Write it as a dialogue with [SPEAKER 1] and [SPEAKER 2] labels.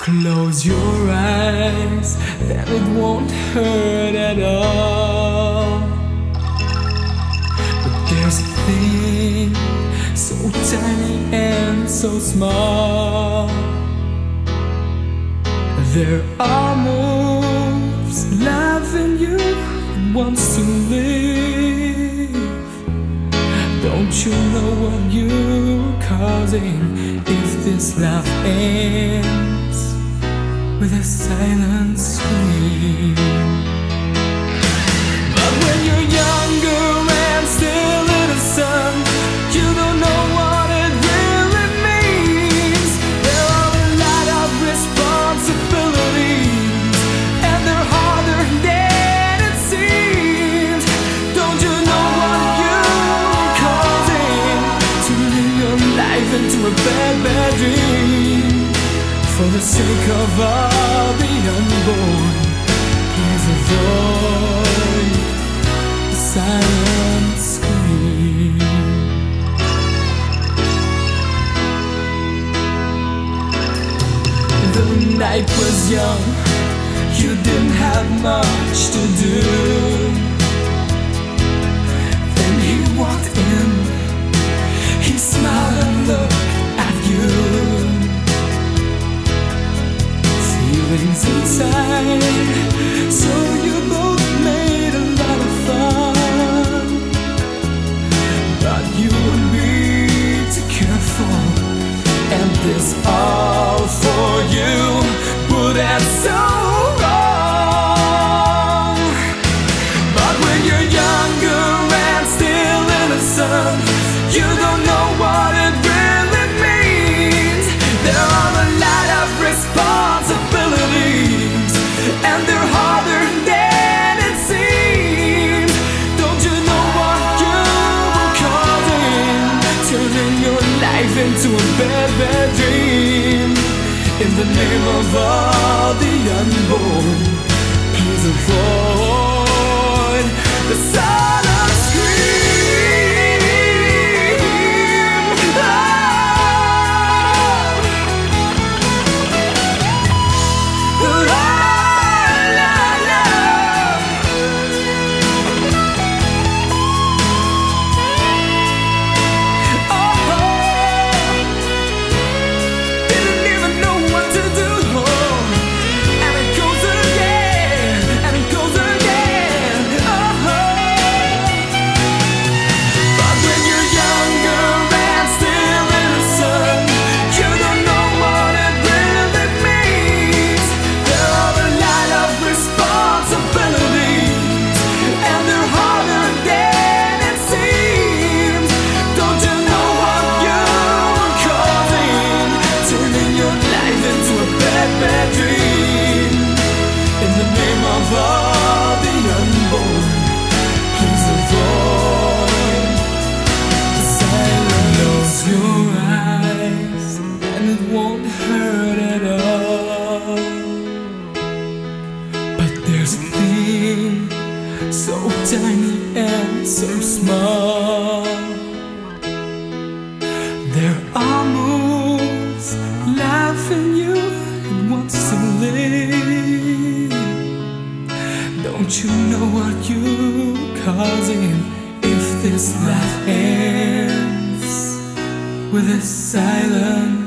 [SPEAKER 1] Close your eyes, then it won't hurt at all. But there's a thing so tiny and so small. There are moves loving you and wants to live. Don't you know what you're causing if this love ends with a silent scream? But when you're younger and still innocent, you don't know what it really means. There are a lot of responsibilities, and they're harder than it seems. Don't you know what you're causing? Turning your life into a bad, bad dream. For the sake of all the unborn, please avoid the silent scream. The night was young, you didn't have much to do. Then he walked in, he smiled and looked at you. Feelings inside, so you both made a lot of fun. But you were me too careful, and this all for you would end so wrong. But when you're younger and still innocent, you don't know what it really means. There are a lot of responsibilities, and they're harder than it seems. Don't you know what you were causing? Turning your life into a bad, bad dream. In the name of all the unborn, please avoid the silent scream. So tiny and so small. There are moves laughing you and wants to live. Don't you know what you're causing if this laugh ends with a silent